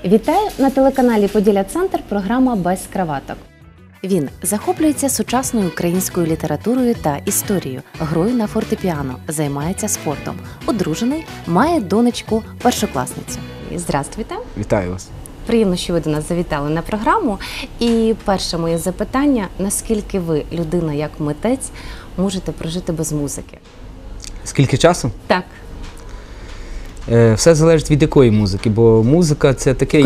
Вітаю на телеканалі Поділля-Центр, програма «Без краваток». Він захоплюється сучасною українською літературою та історією, грою на фортепіано, займається спортом. Одружений, має донечку першокласницю. Здравствуйте. Вітаю вас. Приємно, що ви до нас завітали на програму. І перше моє запитання, наскільки ви, людина як митець, можете прожити без музики? Скільки часу? Так. Все залежить від якої музики, бо музика – це таке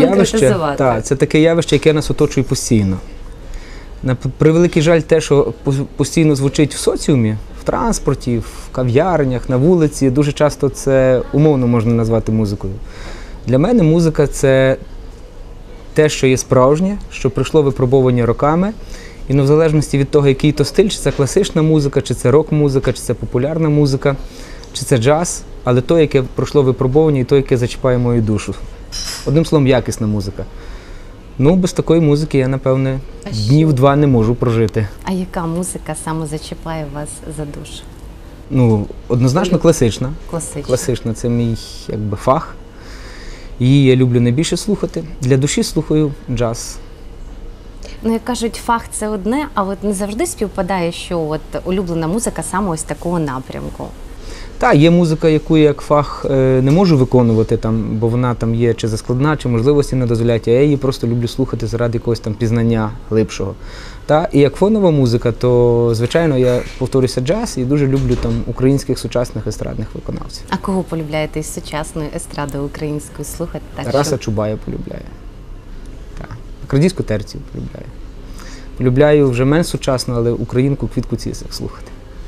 явище, яке нас оточує постійно. На превеликий жаль, те, що постійно звучить в соціумі, в транспорті, в кав'ярнях, на вулиці, дуже часто це умовно можна назвати музикою. Для мене музика – це те, що є справжнє, що пройшло випробовування роками, і в залежності від того, який то стиль, чи це класична музика, чи це рок-музика, чи це популярна музика, чи це джаз, але то, яке пройшло випробовування, і то, яке зачіпає мою душу. Одним словом, якісна музика. Ну, без такої музики я, напевне, днів два не можу прожити. А яка музика саме зачіпає вас за душу? Ну, однозначно класична. Класична. – це мій, якби, фах. Її я люблю найбільше слухати. Для душі слухаю джаз. Ну, як кажуть, фах – це одне, а от не завжди співпадає, що от улюблена музика саме ось такого напрямку. Так, є музика, яку я як фах не можу виконувати, бо вона там є чи заскладна, чи можливості не дозволяють, а я її просто люблю слухати заради якогось там пізнання глибшого. І як фонова музика, то, звичайно, я повторюся джаз і дуже люблю там українських сучасних естрадних виконавців. А кого полюбляєте із сучасної естради української слухати? Тараса Чубая полюбляю. Радійську Терцію полюбляю. Полюбляю вже менш сучасну, але українку Квітку Цісик слухати.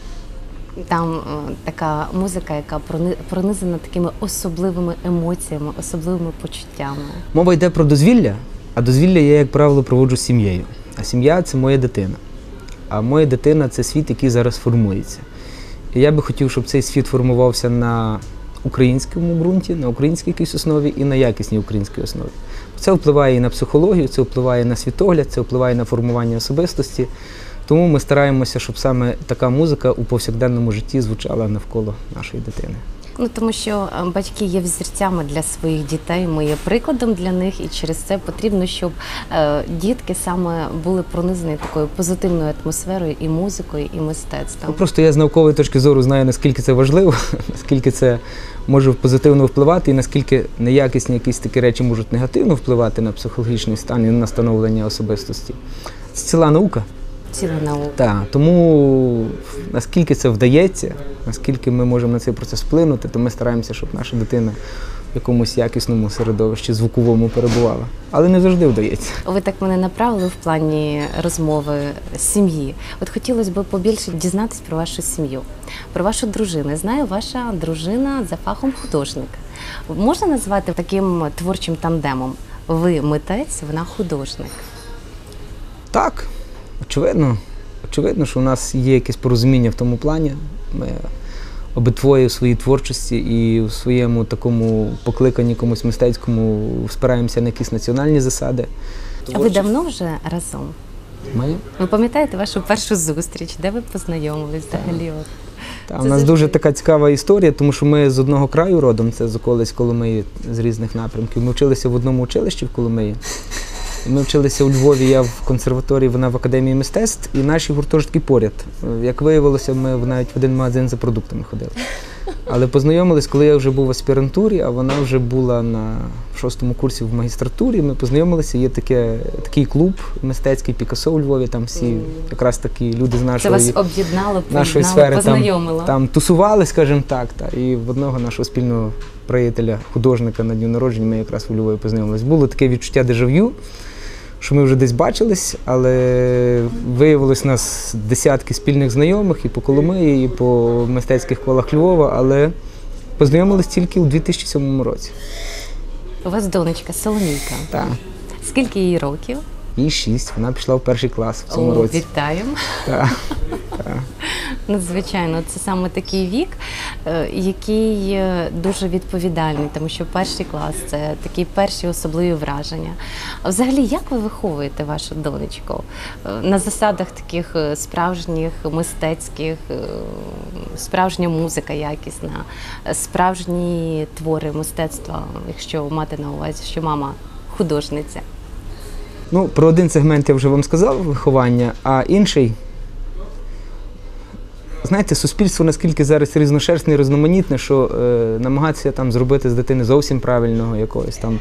Там така музика, яка пронизана такими особливими емоціями, особливими почуттями. Мова йде про дозвілля, а дозвілля я, як правило, проводжу з сім'єю. А сім'я – це моя дитина. А моя дитина – це світ, який зараз формується. І я би хотів, щоб цей світ формувався на українському ґрунті, на українській якійсь основі і на якісній українській основі. Це впливає і на психологію, це впливає на світогляд, це впливає на формування особистості. Тому ми стараємося, щоб саме така музика у повсякденному житті звучала навколо нашої дитини. Ну, тому що батьки є взірцями для своїх дітей, ми є прикладом для них, і через це потрібно, щоб дітки саме були пронизані такою позитивною атмосферою і музикою, і мистецтвом. Просто я з наукової точки зору знаю, наскільки це важливо, наскільки це може позитивно впливати, і наскільки неякісні якісь такі речі можуть негативно впливати на психологічний стан і на становлення особистості. Це ціла наука. Ціла наука. Так, тому наскільки це вдається, наскільки ми можемо на цей процес вплинути, то ми стараємося, щоб наша дитина в якомусь якісному середовищі звуковому перебувала. Але не завжди вдається. Ви так мене направили в плані розмови сім'ї. От хотілося б побільше дізнатися про вашу сім'ю, про вашу дружину. Знаю, ваша дружина за фахом художник. Можна назвати таким творчим тандемом? Ви митець, вона художник. Так. Очевидно, що у нас є якесь порозуміння в тому плані. Ми обидвоє в своїй творчості і в своєму такому покликанні комусь мистецькому спираємося на якісь національні засади. А ви давно вже разом? Ми? Ви пам'ятаєте вашу першу зустріч? Де ви познайомились взагалі? У нас дуже така цікава історія, тому що ми з одного краю родом, це з околиць Коломиї, з різних напрямків. Ми вчилися в одному училищі в Коломиї. Ми вчилися у Львові, я в консерваторії, вона в Академії мистецтв, і наші гуртожитки поряд. Як виявилося, ми навіть в один магазин за продуктами ходили. Але познайомились, коли я вже був в аспірантурі, а вона вже була на 6-му курсі в магістратурі. Ми познайомилися, є такий клуб мистецький Пікассо у Львові, там всі якраз такі люди з нашої сфери познайомило. Там тусували, скажімо так. І в одного нашого спільного приятеля, художника на дню народження, ми якраз у Львові познайомились. Було таке відчуття дежав'ю, що ми вже десь бачились, але виявилось у нас десятки спільних знайомих і по Коломиї, і по мистецьких колах Львова, але познайомились тільки у 2007 році. У вас донечка Соломійка. Так. Скільки їй років? Їй 6, вона пішла в 1-й клас в цьому році. Вітаємо. Так. Надзвичайно, це саме такий вік, який дуже відповідальний, тому що 1-й клас – це такі перші особливі враження. А взагалі, як ви виховуєте вашу донечку? На засадах таких справжніх, мистецьких, справжня музика якісна, справжні твори мистецтва, якщо мати на увазі, що мама художниця? Ну, про один сегмент я вже вам сказав, виховання, а інший, знаєте, суспільство наскільки зараз різношерстне і різноманітне, що намагатися там зробити з дитини зовсім правильного якогось там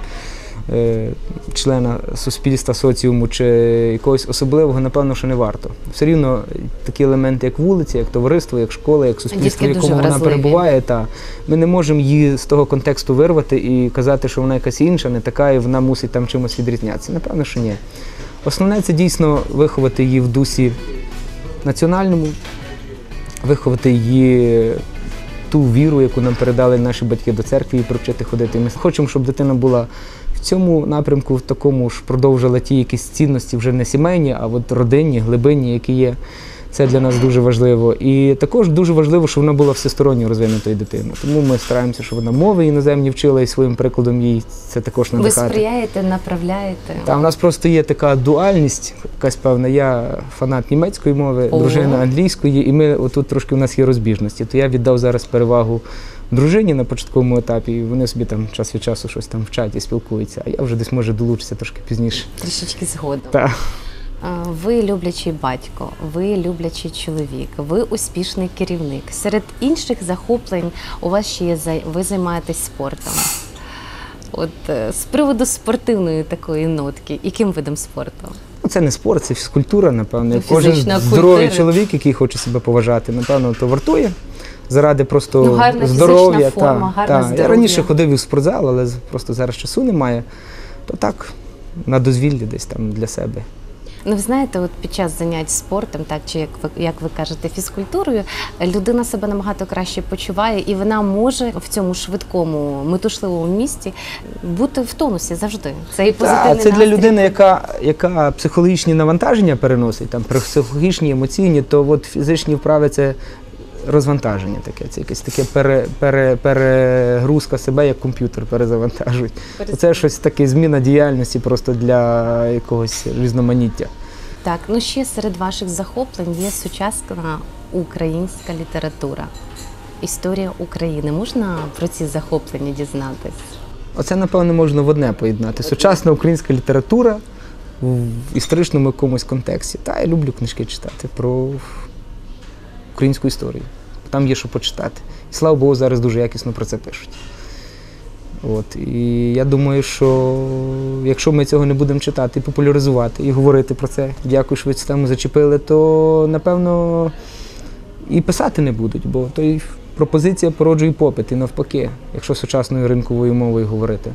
члена суспільства, соціуму чи якогось особливого, напевно, що не варто. Все рівно такі елементи, як вулиця, як товариство, як школа, як суспільство, в якому вона перебуває, ми не можемо її з того контексту вирвати і казати, що вона якась інша, не така, і вона мусить там чимось відрізнятися. Напевно, що ні. Основне – це дійсно виховати її в дусі національному, виховати її ту віру, яку нам передали наші батьки до церкви, і привчити ходити. Ми хочемо, щоб дитина була в цьому напрямку, в такому ж продовжила ті якісь цінності, вже не сімейні, а от родинні, глибинні, які є. Це для нас дуже важливо. І також дуже важливо, щоб вона була всесторонньо розвинутою дитиною. Тому ми стараємося, щоб вона мови іноземні вчила, і своїм прикладом їй це також надихати. Ви сприяєте, направляєте? Так, у нас просто є така дуальність, якась певна. Я фанат німецької мови, дружина англійської, і ми отут трошки у нас є розбіжності. То я віддав зараз перевагу дружині на початковому етапі, і вони собі там час від часу щось там вчать і спілкуються. А я вже десь, може, долучуся трошки пізніше. Трішечки згодом. Так. Ви люблячий батько, ви люблячий чоловік, ви успішний керівник. Серед інших захоплень у вас ще є, ви займаєтесь спортом. От з приводу спортивної такої нотки, яким видом спорту? Це не спорт, це фізкультура, напевно. Кожен здоровий чоловік, який хоче себе поважати, напевно, то вартує. Заради просто гарна здоров'я. Фізична форма, гарне здоров'я. Я раніше ходив і в спортзал, але просто зараз часу немає. То так, на дозвіллі десь там для себе. Ну, ви знаєте, от під час занять спортом, так, чи як ви кажете, фізкультурою, людина себе набагато краще почуває, і вона може в цьому швидкому, метушливому місті бути в тонусі завжди. Це і позитивний настрій. Це для людини, яка психологічні навантаження переносить, там, психологічні, емоційні, то от фізичні вправи – це розвантаження таке, це якесь таке перегрузка себе, як комп'ютер перезавантажують. Це щось таке, зміна діяльності просто для якогось різноманіття. Так, ну ще серед ваших захоплень є сучасна українська література. Історія України. Можна про ці захоплення дізнатись? Оце, напевно, можна в одне поєднати. Сучасна українська література в історичному якомусь контексті. Та, я люблю книжки читати про українську історію. Там є що почитати. І слава Богу, зараз дуже якісно про це пишуть. От. І я думаю, що якщо ми цього не будемо читати, і популяризувати, і говорити про це, дякую, що ви цю тему зачепили, то, напевно, і писати не будуть, бо то і пропозиція породжує попит, і навпаки, якщо сучасною ринковою мовою говорити.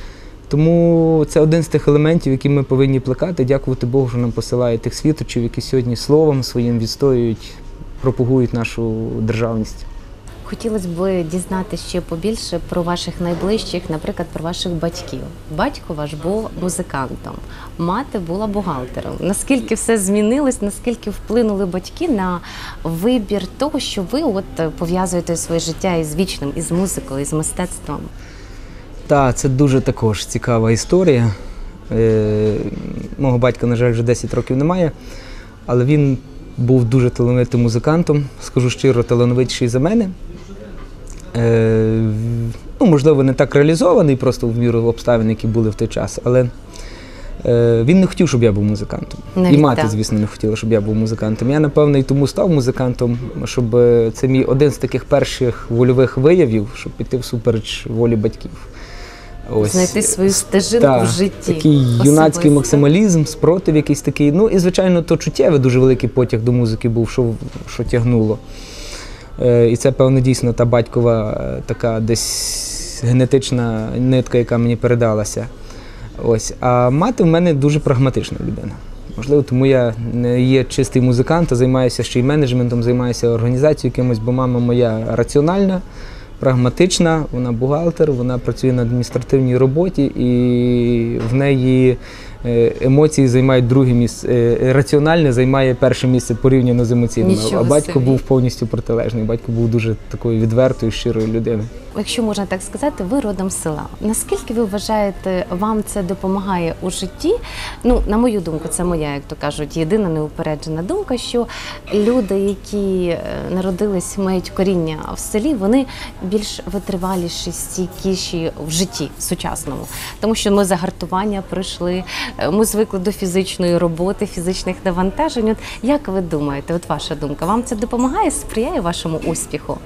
Тому це один з тих елементів, які ми повинні плекати. Дякувати Богу, що нам посилає тих світочів, які сьогодні словом своїм відстоюють, пропагують нашу державність. Хотілося б дізнатися ще побільше про ваших найближчих, наприклад, про ваших батьків. Батько ваш був музикантом, мати була бухгалтером. Наскільки все змінилось, наскільки вплинули батьки на вибір того, що ви от пов'язуєте своє життя із вічним, із музикою, із мистецтвом? Так, це дуже також цікава історія. Мого батька, на жаль, вже 10 років немає, але він був дуже талановитим музикантом, скажу щиро, талановитіший за мене. Можливо, не так реалізований, просто в міру обставин, які були в той час, але він не хотів, щоб я був музикантом. І мати, звісно, не хотіла, щоб я був музикантом. Я, напевно, і тому став музикантом, щоб це мій один з таких перших вольових виявів, щоб піти всупереч волі батьків. Ось. Знайти свою стежинку в житті. Такий юнацький максималізм, спротив якийсь такий. Ну і, звичайно, то чуттєвий дуже великий потяг до музики був, що тягнуло. І це, певно, дійсно та батькова така десь генетична нитка, яка мені передалася. Ось. А мати в мене дуже прагматична людина. Можливо, тому я не є чистий музикант, а займаюся ще й менеджментом, займаюся організацією якимось, бо мама моя раціональна, прагматична, вона бухгалтер, вона працює на адміністративній роботі, і в неї емоції займають друге місце, раціональне займає перше місце порівняно з емоційним. А батько був повністю протилежний. Батько був дуже такою відвертою, щирою людиною. Якщо можна так сказати, ви родом з села. Наскільки ви вважаєте, вам це допомагає у житті? Ну, на мою думку, це моя, як то кажуть, єдина неупереджена думка, що люди, які народились, мають коріння в селі, вони більш витриваліші, стійкіші в житті сучасному. Тому що ми загартування пройшли, ми звикли до фізичної роботи, фізичних навантажень. От як ви думаєте, от ваша думка, вам це допомагає, сприяє вашому успіху?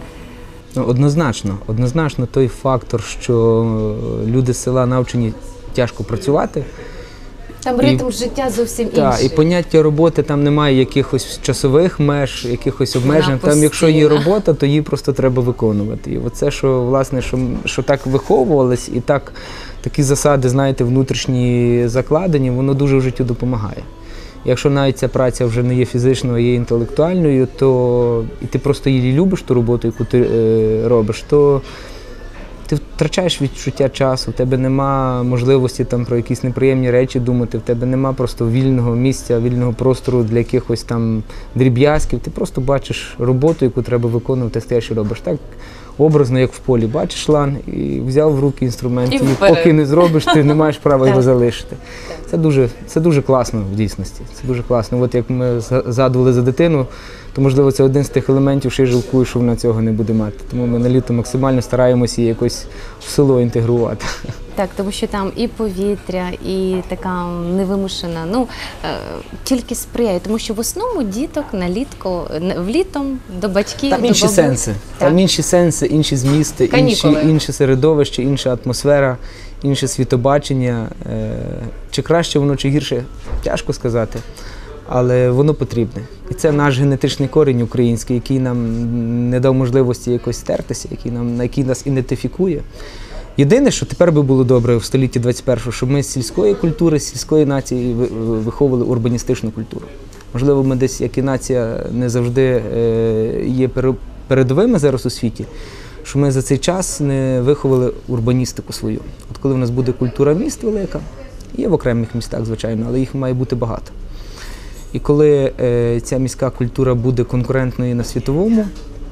Однозначно той фактор, що люди з села навчені тяжко працювати. Там ритм життя зовсім інший. Так, і поняття роботи, там немає якихось часових меж, якихось обмежень. Там, якщо є робота, то її просто треба виконувати. І оце, що, власне, що так виховувалось, і такі засади, знаєте, внутрішні закладені, воно дуже в життю допомагає. Якщо навіть ця праця вже не є фізичною, а є інтелектуальною, то і ти просто її любиш, ту роботу, яку ти робиш, то ти втрачаєш відчуття часу, в тебе нема можливості там про якісь неприємні речі думати, в тебе нема просто вільного місця, вільного простору для якихось там дріб'язків. Ти просто бачиш роботу, яку треба виконувати, стоїш і робиш. Так образно, як в полі. Бачиш лан і взяв в руки інструмент, і поки не зробиш, ти не маєш права його залишити. Це дуже класно в дійсності. Це дуже класно. От як ми згадували за дитину, то, можливо, це один з тих елементів, що я жалкую, що вона цього не буде мати. Тому ми на літо максимально стараємося її якось в село інтегрувати. Так, тому що там і повітря, і така невимушена, тільки сприяє. Тому що в основному діток влітом до батьків, там інші сенси. Там інші сенси, інші змісти, інше середовище, інша атмосфера, інше світобачення. Чи краще воно, чи гірше, тяжко сказати. Але воно потрібне. І це наш генетичний корінь український, який нам не дав можливості якось стертися, який нас ідентифікує. Єдине, що тепер би було добре в столітті 21-го, щоб ми з сільської культури, з сільської нації виховували урбаністичну культуру. Можливо, ми десь, як і нація, не завжди є передовими зараз у світі, що ми за цей час не виховали урбаністику свою. От коли в нас буде культура міст велика, є в окремих містах, звичайно, але їх має бути багато. І коли ця міська культура буде конкурентною на світовому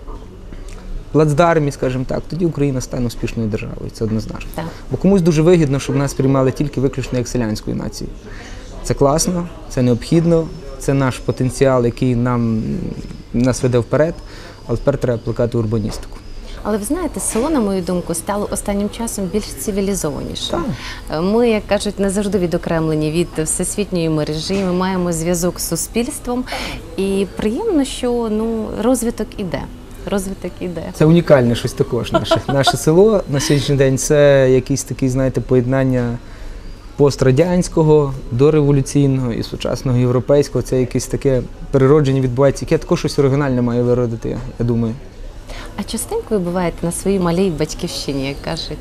плацдармі, скажімо так, тоді Україна стане успішною державою, це однозначно. Так. Бо комусь дуже вигідно, щоб нас приймали тільки виключно як селянською нацією. Це класно, це необхідно, це наш потенціал, який нас веде вперед, але тепер треба плекати урбаністику. Але ви знаєте, село, на мою думку, стало останнім часом більш цивілізованішим. Ми, як кажуть, не завжди відокремлені від всесвітньої мережі, ми маємо зв'язок з суспільством. І приємно, що розвиток іде. Це унікальне щось також. Наше село на сьогоднішній день – це якийсь такий, знаєте, поєднання пострадянського, дореволюційного і сучасного європейського. Це якесь таке переродження відбувається, яке також щось оригінальне має виродити, я думаю. А частенько ви буваєте на своїй малій батьківщині, як кажуть?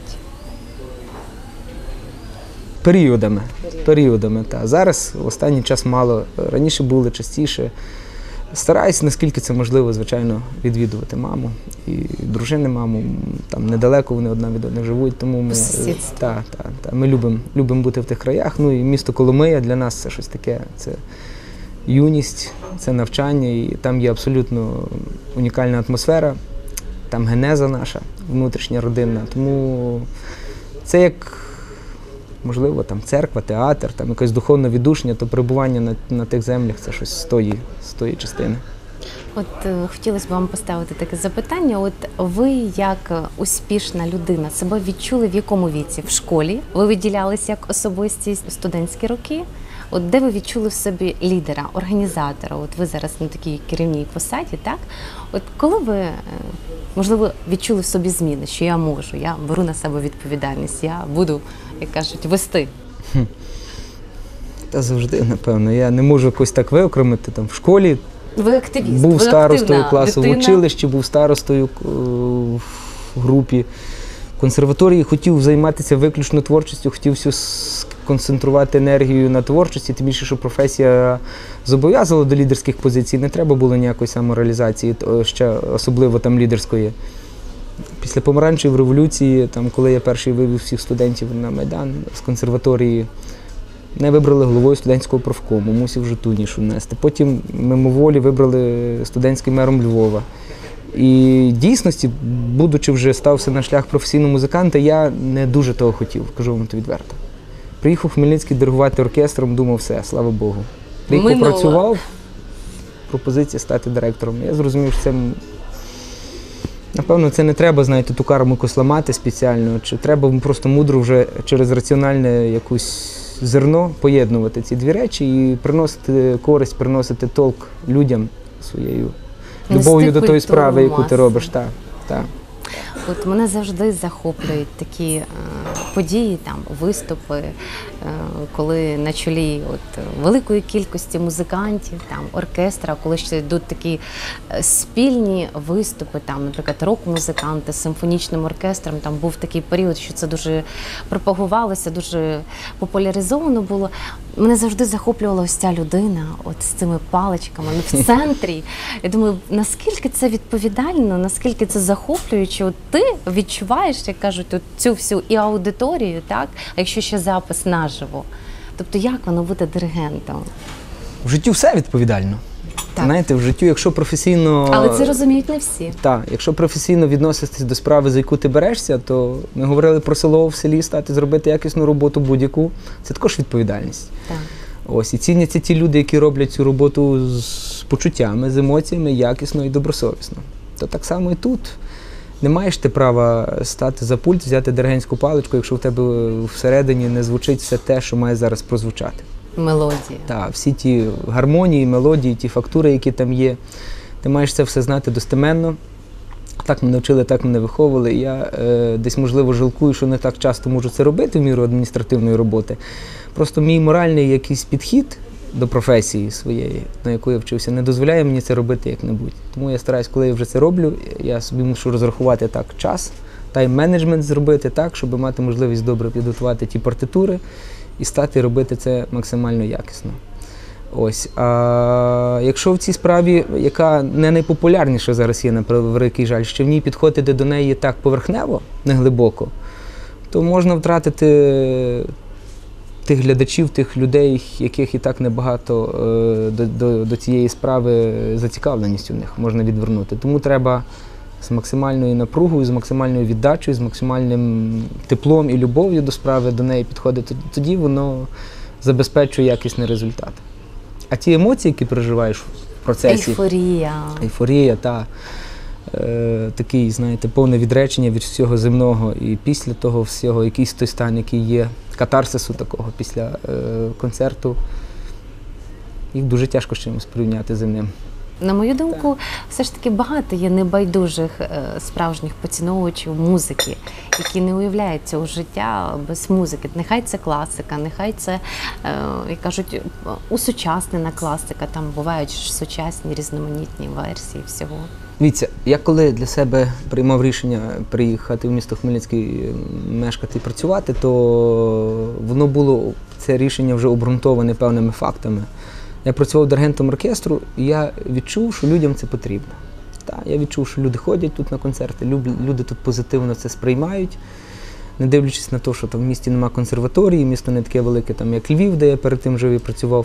Періодами, так. Зараз в останній час мало, раніше були частіше. Стараюся, наскільки це можливо, звичайно, відвідувати маму і дружини маму. Там недалеко вони одна від одних живуть, тому ми любимо бути в тих краях. Ну і місто Коломия для нас це щось таке, це юність, це навчання, і там є абсолютно унікальна атмосфера. Там генеза наша, внутрішня, родинна. Тому це як, можливо, там церква, театр, там якесь духовне віддушення, то перебування на тих землях – це щось з тої частини. От хотілося б вам поставити таке запитання. От ви, як успішна людина, себе відчули в якому віці? В школі? Ви виділялися як особистість у студентські роки? От де ви відчули в собі лідера, організатора? От ви зараз на такій керівній посаді, так? От коли ви, можливо, відчули в собі зміни, що я можу, я беру на себе відповідальність, я буду, як кажуть, вести? Та завжди, напевно. Я не можу якось так виокремити. Там в школі ви активіст, був старостою класу, дитина. В училищі був старостою в групі. В консерваторії хотів займатися виключно творчістю, хотів всю концентрувати енергію на творчості, тим більше, що професія зобов'язала до лідерських позицій, не треба було ніякої самореалізації, ще особливо там лідерської. Після помаранчевої революції, там, коли я перший вивів всіх студентів на Майдан з консерваторії, Мене вибрали головою студентського профкому, мусив вже ту нішу нести. Потім мимоволі вибрали студентським мером Львова. І в дійсності, будучи вже стався на шлях професійного музиканта, я не дуже того хотів, кажу вам то відверто. Приїхав в Хмельницький диригувати оркестром, думав, все, слава Богу. Приїхав, працював, пропозиція стати директором. Я зрозумів, що це, напевно, це не треба, знаєте, ту карму ламати спеціально, чи треба просто мудро вже через раціональне якусь зерно поєднувати ці дві речі і приносити користь, приносити толк людям своєю любов'ю до тої справи, яку ти робиш. Так. От мене завжди захоплюють такі події, там, виступи, коли на чолі великої кількості музикантів, там, оркестра, коли ще йдуть такі спільні виступи, там, наприклад, рок-музиканти з симфонічним оркестром, там був такий період, що це дуже пропагувалося, дуже популяризовано було. Мене завжди захоплювала ось ця людина, от з цими паличками в центрі. Я думаю, наскільки це відповідально, наскільки це захоплююче. От ти відчуваєш, як кажуть, от цю всю і аудиторію, так? А якщо ще запис наживо. Тобто як воно бути диригентом? В житті все відповідально. Так. Знаєте, в житті, якщо професійно... Але це розуміють не всі. Так, якщо професійно відноситись до справи, за яку ти берешся, то ми говорили про село в селі, зробити якісну роботу будь-яку. Це також відповідальність. Так. Ось, і ціняться ті люди, які роблять цю роботу з почуттями, з емоціями, якісно і добросовісно. То так само і тут. Не маєш ти права стати за пульт, взяти диригентську паличку, якщо в тебе всередині не звучить все те, що має зараз прозвучати. Мелодії. Так, всі ті гармонії, мелодії, ті фактури, які там є. Ти маєш це все знати достеменно. Так мене вчили, так мене виховували. Я десь, можливо, жалкую, що не так часто можу це робити в міру адміністративної роботи. Просто мій моральний якийсь підхід до професії своєї, на яку я вчився, не дозволяє мені це робити як-небудь. Тому я стараюсь, коли я вже це роблю, я собі мушу розрахувати так час, тайм-менеджмент зробити так, щоб мати можливість добре підготувати ті партитури і стати робити це максимально якісно. Ось. А якщо в цій справі, яка не найпопулярніша зараз є, на превеликий жаль, що в ній підходити до неї так поверхнево, неглибоко, то можна втратити тих глядачів, тих людей, яких і так небагато до цієї справи зацікавленістю в них можна відвернути. Тому треба з максимальною напругою, з максимальною віддачею, з максимальним теплом і любов'ю до справи до неї підходити. Тоді воно забезпечує якісний результат. А ті емоції, які переживаєш в процесі… Ейфорія, так. Такий, знаєте, повне відречення від всього земного. І після того всього якийсь той стан, який є, катарсису такого після концерту, їх дуже тяжко з чимось порівняти з земним. На мою думку, все ж таки багато є небайдужих справжніх поціновувачів музики, які не уявляють цього життя без музики. Нехай це класика, нехай це, як кажуть, усучаснена класика, там бувають сучасні різноманітні версії всього. Дивіться, я коли для себе приймав рішення приїхати в місто Хмельницький, мешкати і працювати, то воно було, це рішення вже обґрунтоване певними фактами. Я працював диригентом оркестру, і я відчув, що людям це потрібно. Я відчув, що люди ходять тут на концерти, люди тут позитивно це сприймають, не дивлячись на те, що там в місті немає консерваторії, місто не таке велике, там, як Львів, де я перед тим жив і працював.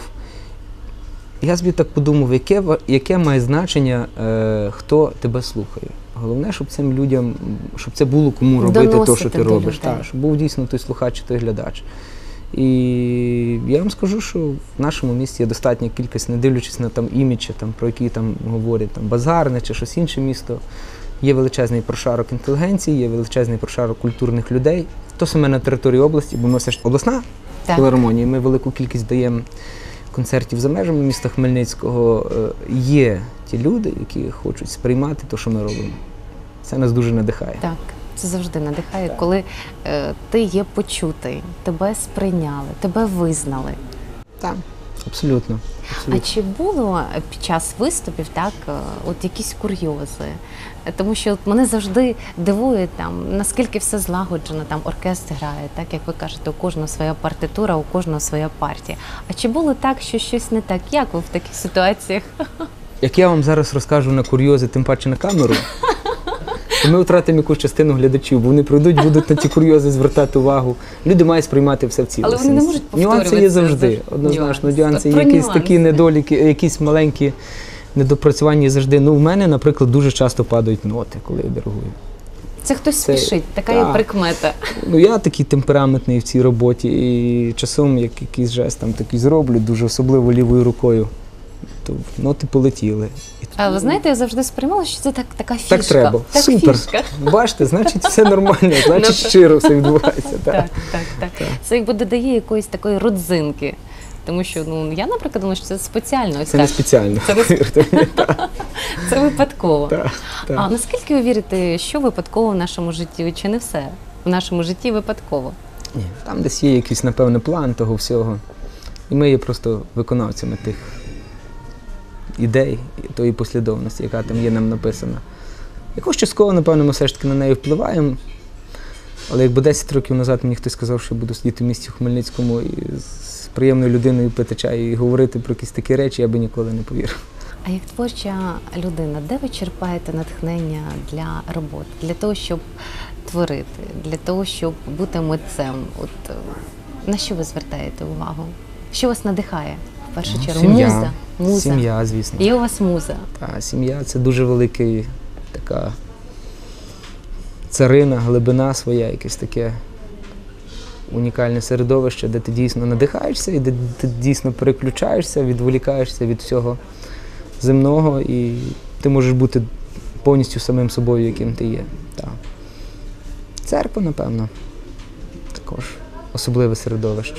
Я собі так подумав, яке має значення, хто тебе слухає. Головне, щоб цим людям, щоб це було кому робити те, що ти робиш. Щоб був дійсно той слухач, той глядач. І я вам скажу, що в нашому місті є достатня кількість, не дивлячись на там імідж, там, про які там говорять, там, базарне чи щось інше місто. Є величезний прошарок інтелігенції, є величезний прошарок культурних людей. То саме на території області, бо ми все ж обласна філармонія, ми велику кількість даємо концертів за межами міста Хмельницького. Є ті люди, які хочуть сприймати те, що ми робимо. Це нас дуже надихає. Так. Це завжди надихає, коли ти є почутий, тебе сприйняли, тебе визнали. Так, абсолютно. А чи було під час виступів от якісь курйози? Тому що мене завжди дивує, наскільки все злагоджено, оркестр грає, так як ви кажете, у кожного своя партитура, у кожного своя партія. А чи було так, що щось не так? Як ви в таких ситуаціях? Як я вам зараз розкажу на курйози, тим паче на камеру, І ми втратимо якусь частину глядачів, бо вони прийдуть, будуть на ті курйози звертати увагу. Люди мають сприймати все в цілості. Але вони не можуть повторювати. Нюанси є завжди, однозначно. Нюанси є якісь такі недоліки, якісь маленькі недопрацювання завжди. Ну, в мене, наприклад, дуже часто падають ноти, коли я диригую. Це хтось спішить, така є прикмета. Ну, я такий темпераментний в цій роботі, і часом, як якийсь жест там такий зроблю, дуже особливо лівою рукою, то ноти полетіли. А ви знаєте, я завжди сприймала, що це така фішка. Так треба. Так, супер. Фішка. Бачите, значить все нормально, значить щиро все відбувається. Так. Це якби додає якоїсь такої родзинки. Тому що, ну, я, наприклад, думаю, що це спеціально. Ось це не спеціально. Це випадково. Так. А наскільки ви вірите, що випадково в нашому житті, чи не все в нашому житті випадково? Ні, там десь є якийсь, напевно, план того всього. І ми є просто виконавцями тих ідей, тої послідовності, яка там є нам написана. Якось частково, напевно, ми все ж таки на неї впливаємо. Але якби 10 років назад мені хтось сказав, що я буду сидіти в місті в Хмельницькому і з приємною людиною пити чай і говорити про якісь такі речі, я би ніколи не повірив. А як творча людина, де ви черпаєте натхнення для роботи, для того, щоб творити, для того, щоб бути митцем? От на що ви звертаєте увагу? Що вас надихає в першу чергу? Сім'я. Муза. Сім'я, звісно. Є у вас муза? Так, сім'я – це дуже велика така царина, глибина своя, якесь таке унікальне середовище, де ти дійсно надихаєшся і де ти дійсно переключаєшся, відволікаєшся від всього земного, і ти можеш бути повністю самим собою, яким ти є. Так. Церква, напевно, також особливе середовище.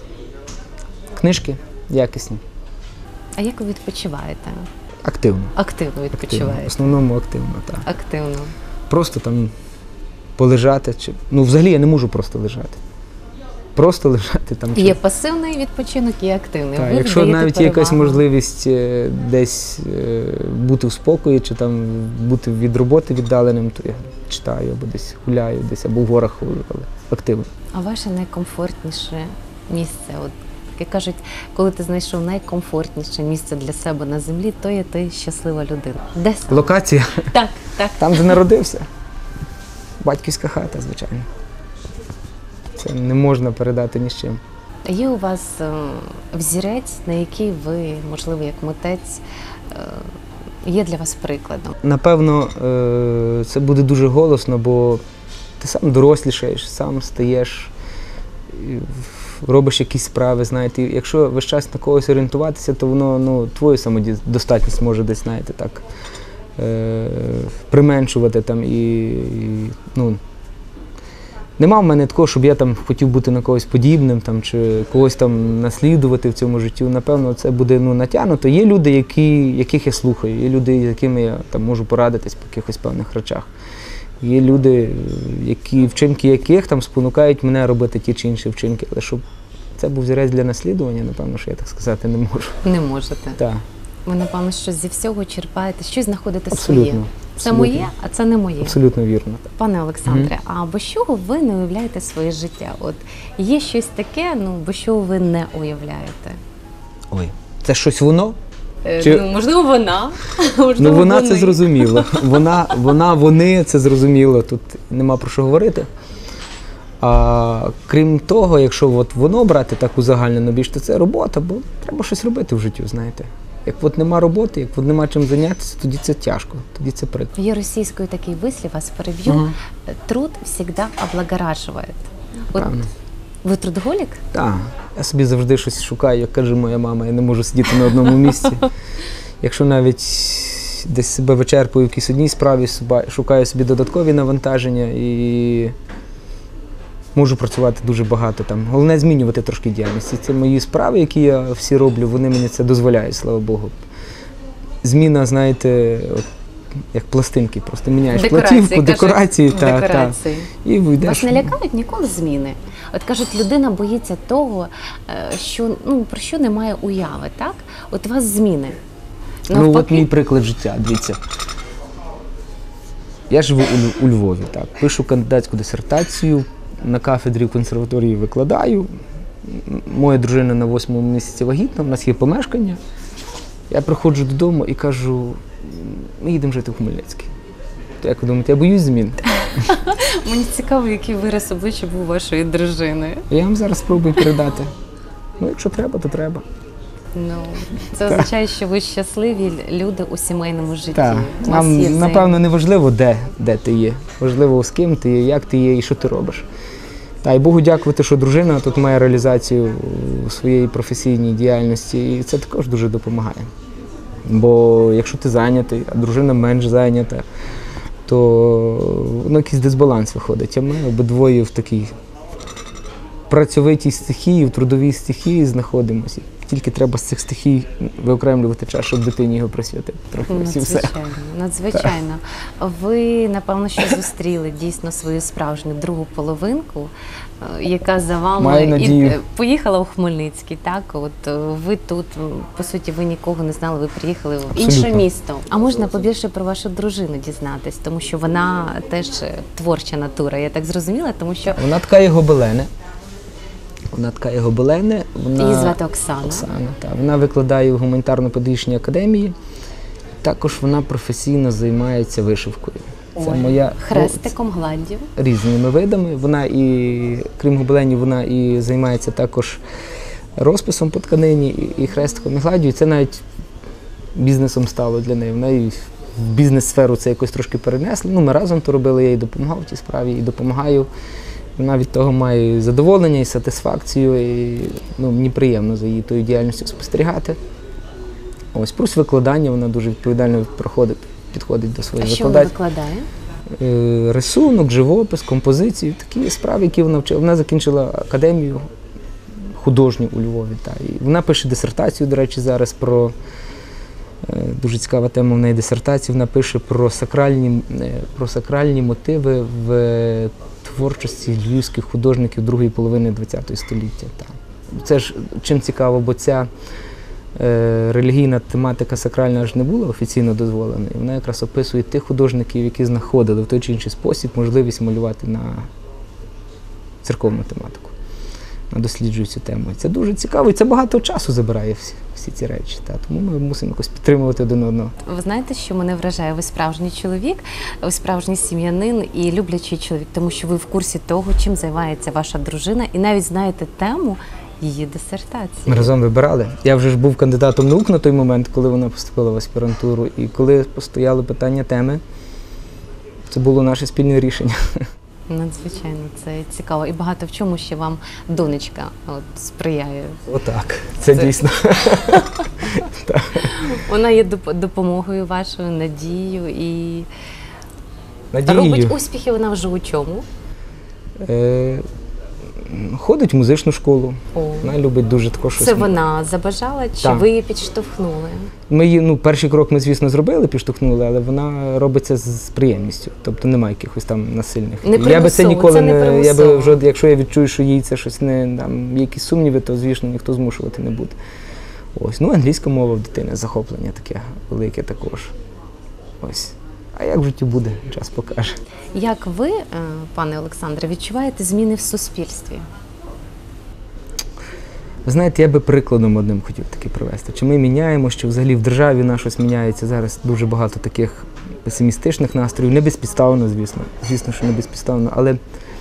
Книжки якісні. А як ви відпочиваєте? Активно. Активно відпочиваєте? Активно. В основному активно, так. Активно. Просто там полежати. Ну, взагалі я не можу просто лежати. Просто лежати там. Є пасивний відпочинок, є активний. Так, якщо навіть є якась можливість десь бути в спокої, чи там бути від роботи віддаленим, то я читаю, або десь гуляю, десь або в горах ходжу, але активно. А ваше найкомфортніше місце? От, як кажуть, коли ти знайшов найкомфортніше місце для себе на землі, то є ти щаслива людина. Де саме? Локація? Так. Там, де народився. Батьківська хата, звичайно. Це не можна передати ні з чим. Є у вас взірець, на який ви, можливо, як митець, є для вас прикладом? Напевно, це буде дуже голосно, бо ти сам дорослішаєш, сам стаєш, робиш якісь справи, знаєте. Якщо весь час на когось орієнтуватися, то воно, твою самодостатність може десь, знаєте, так, применшувати там нема в мене такого, щоб я там хотів бути на когось подібним, там, чи когось там наслідувати в цьому житті. Напевно, це буде натягнуто. Є люди, яких я слухаю, є люди, з якими я там можу порадитись по якихось певних речах. Є люди, вчинки яких там спонукають мене робити ті чи інші вчинки. Але щоб це був взірець для наслідування, напевно, що я так сказати не можу. Не можете? Так. Ви, напевно, щось зі всього черпаєте, щось знаходите Абсолютно. своє. Це Абсолютно. моє, а це не моє. Абсолютно вірно. Пане Олександре, а без чого ви не уявляєте своє життя? От є щось таке, без чого ви не уявляєте? Ой, це щось воно? Можливо, вона. Можливо, вона це зрозуміло. Вони це зрозуміло. Тут нема про що говорити. А крім того, якщо воно брати так узагальнено більш, то це робота, бо треба щось робити в житті, знаєте. Як нема роботи, як нема чим зайнятися, тоді це тяжко, тоді це прикро. Є російською такий вислів, вас переб'ю. Труд завжди облагоражує. Ви трудоголік? Так. Я собі завжди щось шукаю, як каже моя мама, я не можу сидіти на одному місці. Якщо навіть десь себе вичерпую в якійсь одній справі, шукаю собі додаткові навантаження і можу працювати дуже багато там. Головне змінювати трошки діяльність. І це мої справи, які я всі роблю, вони мені це дозволяють, слава Богу. Зміна, знаєте, як пластинки, просто міняєш платівку, декорації. І вийдеш. Вас не лякають ніколи зміни? От кажуть, людина боїться того, що, про що немає уяви, так? От у вас зміни. От мій приклад життя, дивіться. Я живу у Львові, так. Пишу кандидатську дисертацію, на кафедрі в консерваторії викладаю. Моя дружина на 8-му місяці вагітна, у нас є помешкання. Я приходжу додому і кажу, ми їдемо жити в Хмельницький. То як ви думаєте, я боюсь змін? Мені цікаво, який вираз обличчя був у вашої дружини. Я вам зараз спробую передати. Ну, якщо треба, то треба. Ну, це означає, що ви щасливі люди у сімейному житті. Так, У вас є нам, напевно, не важливо, де ти є. Важливо, з ким ти є, як ти є і що ти робиш. Та, і Богу дякувати, що дружина тут має реалізацію у своєї професійній діяльності, і це також дуже допомагає. Бо якщо ти зайнятий, а дружина менш зайнята, то якийсь дисбаланс виходить. А ми обидвоє в такій працьовитій стихії, в трудовій стихії знаходимося. Тільки треба з цих стихій виокремлювати час, щоб дитині його присвятити. Трохи надзвичайно, надзвичайно. Ви, напевно, що зустріли дійсно свою справжню другу половинку, яка за вами поїхала у Хмельницький, так? От ви тут, по суті, ви нікого не знали, ви приїхали в інше місто. А можна побільше про вашу дружину дізнатись, тому що вона теж творча натура, я так зрозуміла, тому що... Вона ткає гобелени. Її звати Оксана. Так. Вона викладає в гуманітарно-педагогічній академії. Також вона професійно займається вишивкою. Це моя хрестиком, гладдю. Різними видами. Вона і, крім гобеленів, вона і займається також розписом по тканині, і хрестиком, і гладдю. І це навіть бізнесом стало для неї. Вона і в бізнес-сферу це якось трошки перенесла. Ми разом то робили, я їй допомагав в тій справі, і допомагаю. Вона від того має і задоволення, і сатисфакцію, і мені приємно за її тою діяльністю спостерігати. Ось, плюс викладання, вона дуже відповідально підходить до своєї викладання. А що вона викладає? Рисунок, живопис, композицію, такі справи, які вона вчила. Вона закінчила академію художню у Львові. І вона пише дисертацію, до речі, зараз про, дуже цікава тема в неї дисертації, вона пише про сакральні мотиви в творчості львівських художників другої половини ХХ століття. Це ж чим цікаво, бо ця релігійна тематика сакральна аж не була офіційно дозволена. І вона якраз описує тих художників, які знаходили в той чи інший спосіб можливість малювати на церковну тематику. Вона досліджує цю тему. І це дуже цікаво, і це багато часу забирає всі ці речі. Тому ми мусимо якось підтримувати один одного. Ви знаєте, що мене вражає? Ви справжній чоловік, ви справжній сім'янин і люблячий чоловік, тому що ви в курсі того, чим займається ваша дружина, і навіть знаєте тему її дисертації. Ми разом вибирали. Я вже ж був кандидатом наук на той момент, коли вона поступила в аспірантуру, і коли постояло питання теми, це було наше спільне рішення. Надзвичайно, це цікаво. І багато в чому ще вам донечка сприяє. Отак, це дійсно. Вона є допомогою вашою, надією і робить успіхи вона вже у чому? Ходить в музичну школу. Вона любить дуже також щось. Це вона забажала, чи ви її підштовхнули? Ми її, перший крок ми, звісно, зробили, підштовхнули, але вона робить це з приємністю. Тобто немає якихось там насильних. Я би це ніколи не, якщо я відчую, що їй це щось не, там, є якісь сумніви, то, звісно, ніхто змушувати не буде. Ось, англійська мова в дитини, захоплення таке велике також. Ось. А як в житті буде, час покаже. Як ви, пане Олександре, відчуваєте зміни в суспільстві? Ви знаєте, я би прикладом одним хотів таки привести. Чи ми міняємо, що взагалі в державі на щось міняється зараз дуже багато таких песимістичних настроїв, не безпідставно, звісно. Звісно, що не безпідставно, але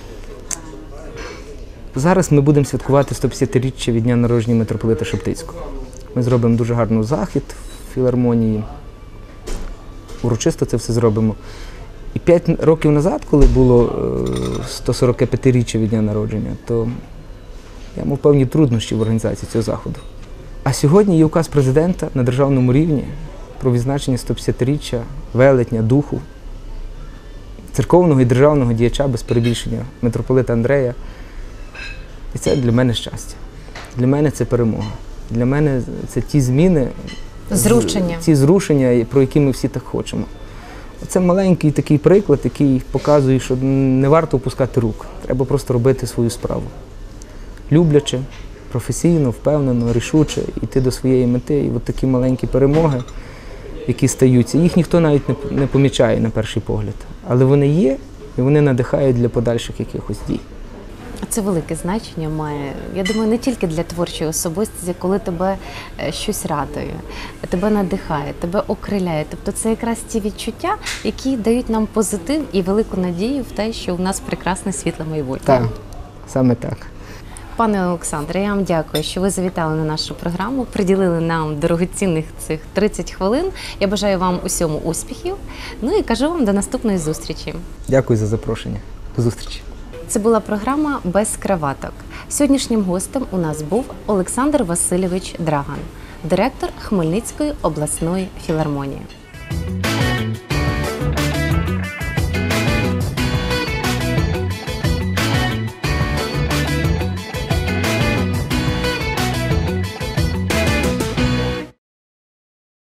зараз ми будемо святкувати 150-річчя від дня народження митрополита Шептицького. Ми зробимо дуже гарний захід в філармонії. Урочисто це все зробимо. І 5 років назад, коли було 145-річчя від дня народження, то я мав певні труднощі в організації цього заходу. А сьогодні є указ президента на державному рівні про відзначення 150-річчя велетня, духу, церковного і державного діяча, без перебільшення, митрополита Андрея. І це для мене щастя. Для мене це перемога. Для мене це ті зміни, ці зрушення, про які ми всі так хочемо. Це маленький такий приклад, який показує, що не варто опускати рук. Треба просто робити свою справу. Любляче, професійно, впевнено, рішуче йти до своєї мети. І от такі маленькі перемоги, які стаються, їх ніхто навіть не помічає на перший погляд. Але вони є, і вони надихають для подальших якихось дій. це велике значення має. Я думаю, не тільки для творчої особистості, коли тебе щось радує, тебе надихає, тебе окриляє. Тобто це якраз ті відчуття, які дають нам позитив і велику надію в те, що у нас прекрасне світле майбутнє. Так, саме так. Пане Олександре, я вам дякую, що ви завітали на нашу програму, приділили нам дорогоцінних цих 30 хвилин. Я бажаю вам усьому успіхів. Ну і кажу вам до наступної зустрічі. Дякую за запрошення. До зустрічі. Це була програма «Без краваток». Сьогоднішнім гостем у нас був Олександр Васильович Драган, директор Хмельницької обласної філармонії.